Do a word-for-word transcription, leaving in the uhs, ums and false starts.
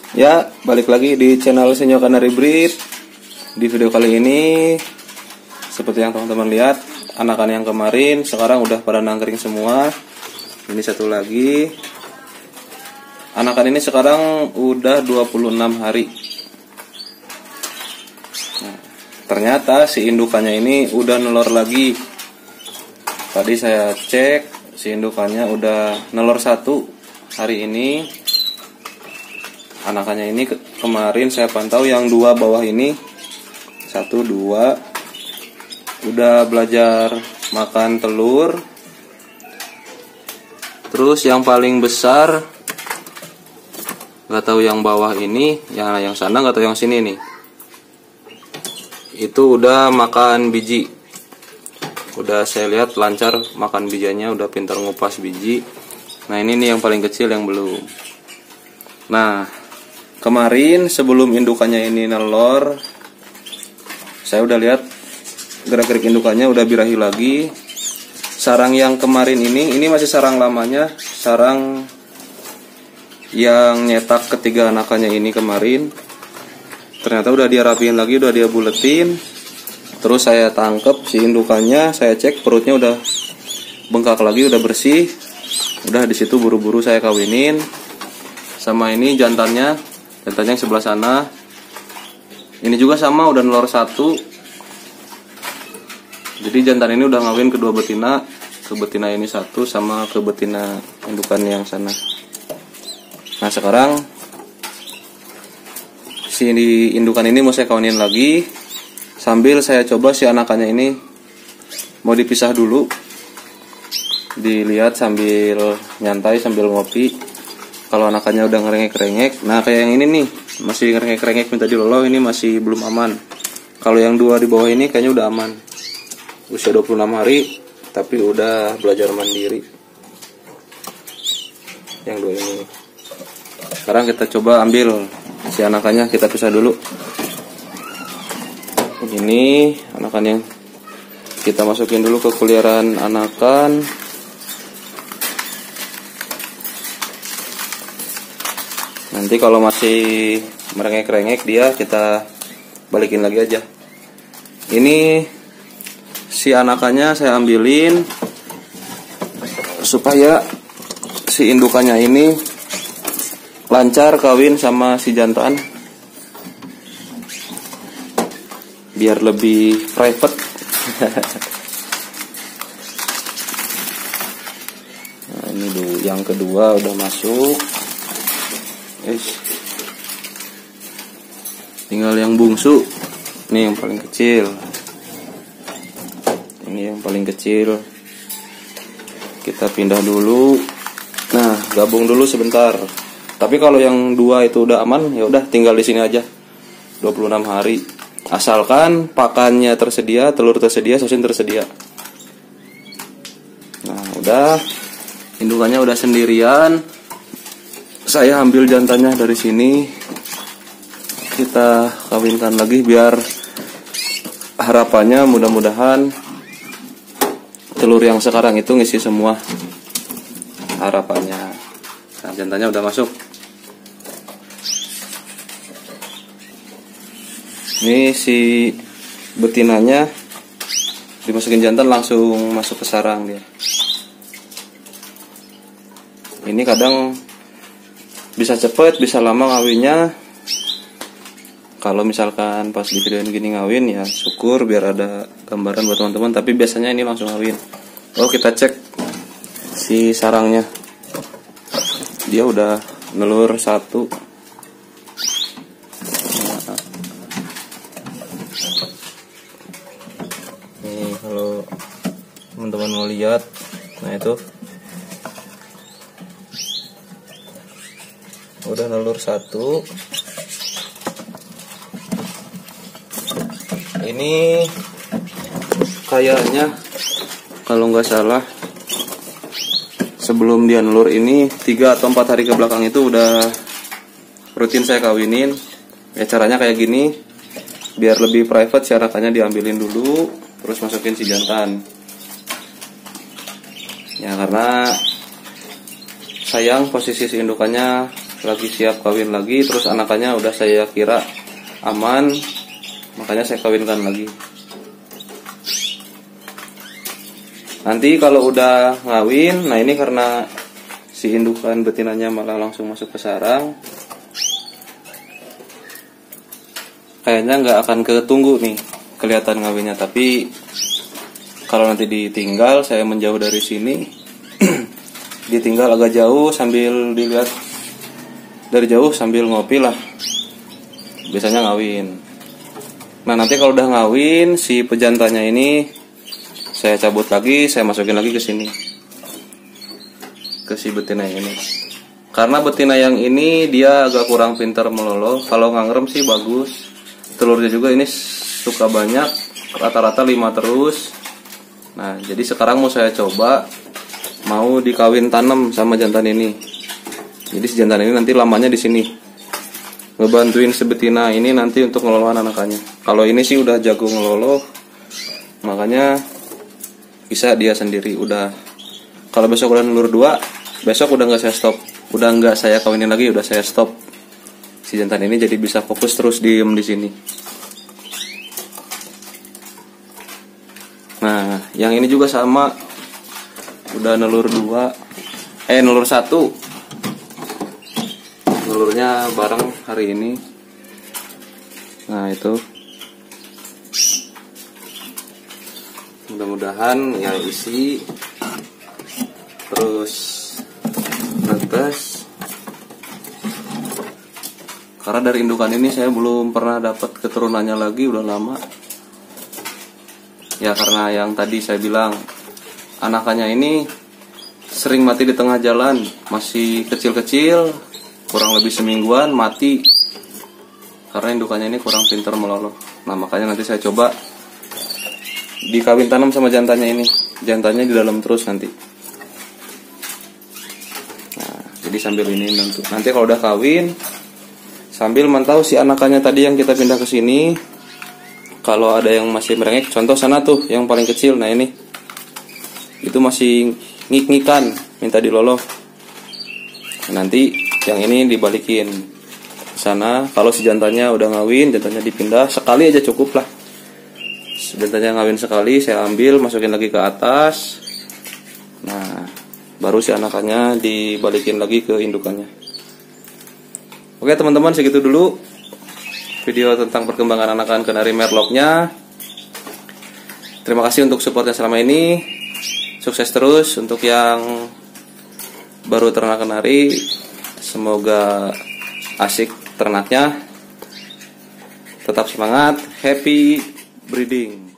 Ya, balik lagi di channel Senyo Canary Breed. Di video kali ini, seperti yang teman-teman lihat, anakan yang kemarin sekarang udah pada nangkring semua. Ini satu lagi. Anakan ini sekarang udah dua puluh enam hari. Nah, ternyata si indukannya ini udah nelor lagi. Tadi saya cek, si indukannya udah nelor satu hari ini. Anakannya ini ke kemarin saya pantau yang dua bawah ini, satu dua udah belajar makan telur. Terus yang paling besar, nggak tahu yang bawah ini, yang yang sana nggak tahu yang sini nih, itu udah makan biji. Udah saya lihat lancar makan bijinya, udah pintar ngupas biji. Nah ini nih yang paling kecil yang belum. Nah kemarin sebelum indukannya ini nelor, saya udah lihat gerak-gerik indukannya udah birahi lagi. Sarang yang kemarin ini, ini masih sarang lamanya, sarang yang nyetak ketiga anakannya ini kemarin. Ternyata udah dia rapiin lagi, udah dia buletin. Terus saya tangkep si indukannya, saya cek perutnya udah bengkak lagi, udah bersih. Udah di situ buru-buru saya kawinin. Sama ini jantannya, jantannya yang sebelah sana. Ini juga sama, udah nelor satu. Jadi jantan ini udah ngawin kedua betina, ke betina ini satu sama ke betina indukan yang sana. Nah sekarang si indukan ini mau saya kawinin lagi, sambil saya coba si anakannya ini mau dipisah dulu, dilihat sambil nyantai sambil ngopi. Kalau anakannya udah ngerengek-rengek, nah kayak yang ini nih masih ngerengek-rengek minta diloloh, ini masih belum aman. Kalau yang dua di bawah ini kayaknya udah aman, usia dua puluh enam hari tapi udah belajar mandiri. Yang dua ini. Sekarang kita coba ambil si anakannya, kita pisah dulu. Ini anakan yang kita masukin dulu ke kuliaran anakan. Nanti kalau masih merengek-rengek dia, kita balikin lagi aja. Ini si anakannya saya ambilin supaya si indukannya ini lancar kawin sama si jantan, biar lebih private. Nah ini dulu yang kedua udah masuk. Eish. Tinggal yang bungsu, ini yang paling kecil. Ini yang paling kecil. Kita pindah dulu. Nah gabung dulu sebentar. Tapi kalau yang dua itu udah aman, ya udah tinggal di sini aja. dua puluh enam hari. Asalkan pakannya tersedia, telur tersedia, susun tersedia. Nah, udah. Indukannya udah sendirian. Saya ambil jantannya dari sini. Kita kawinkan lagi biar harapannya mudah-mudahan telur yang sekarang itu ngisi semua. Harapannya. Nah, jantannya udah masuk. Ini si betinanya dimasukin jantan langsung masuk ke sarang dia. Ini kadang bisa cepet, bisa lama ngawinnya. Kalau misalkan pas di videoin gini ngawin, ya syukur biar ada gambaran buat teman-teman. Tapi biasanya ini langsung ngawin. Oh kita cek si sarangnya, dia udah nelur satu. Nih kalau teman-teman mau lihat, nah itu udah nelur satu. Ini kayaknya kalau nggak salah sebelum dia nelur ini tiga atau empat hari ke belakang itu udah rutin saya kawinin. Ya caranya kayak gini, biar lebih private, syaratannya diambilin dulu, terus masukin si jantan. Ya karena sayang posisi si indukannya lagi siap kawin lagi, terus anakannya udah saya kira aman, makanya saya kawinkan lagi. Nanti kalau udah ngawin, nah ini karena si indukan betinanya malah langsung masuk ke sarang, kayaknya nggak akan ketunggu nih kelihatan ngawinnya. Tapi kalau nanti ditinggal, saya menjauh dari sini, ditinggal agak jauh sambil dilihat dari jauh sambil ngopi lah, biasanya ngawin. Nah nanti kalau udah ngawin, si pejantanya ini saya cabut lagi, saya masukin lagi ke sini, ke si betina yang ini. Karena betina yang ini dia agak kurang pintar meloloh. Kalau ngangrem sih bagus, telurnya juga ini suka banyak, rata-rata lima terus. Nah jadi sekarang mau saya coba, mau dikawin tanam sama jantan ini. Jadi si jantan ini nanti lamanya di sini, ngebantuin sebetina ini nanti untuk ngelolohan anakannya. Kalau ini sih udah jago ngeloloh, makanya bisa dia sendiri. Udah, kalau besok udah nelur dua, besok udah nggak saya stop, udah nggak saya kawinin lagi, udah saya stop. Si jantan ini jadi bisa fokus terus diem di sini. Nah, yang ini juga sama, udah nelur dua, eh nelur satu, nelurnya bareng hari ini. Nah itu, mudah-mudahan ya isi terus netes. Karena dari indukan ini saya belum pernah dapat keturunannya lagi, udah lama. Ya karena yang tadi saya bilang, anakannya ini sering mati di tengah jalan, masih kecil-kecil, kurang lebih semingguan mati. Karena indukannya ini kurang pintar meloloh. Nah makanya nanti saya coba dikawin tanam sama jantannya ini, jantannya di dalam terus nanti. Nah, jadi sambil ini nanti, nanti kalau udah kawin, sambil mantau si anakannya tadi yang kita pindah ke sini. Kalau ada yang masih merengek, contoh sana tuh yang paling kecil, nah ini, itu masih ngik-ngikan, minta diloloh. Nanti yang ini dibalikin ke sana. Kalau si jantannya udah ngawin, jantannya dipindah sekali aja cukup lah. Jantannya ngawin sekali, saya ambil, masukin lagi ke atas. Nah, baru si anakannya dibalikin lagi ke indukannya. Oke teman-teman, segitu dulu video tentang perkembangan anakan kenari merloknya. Terima kasih untuk supportnya selama ini. Sukses terus untuk yang baru ternak kenari. Semoga asik ternaknya. Tetap semangat, happy breeding.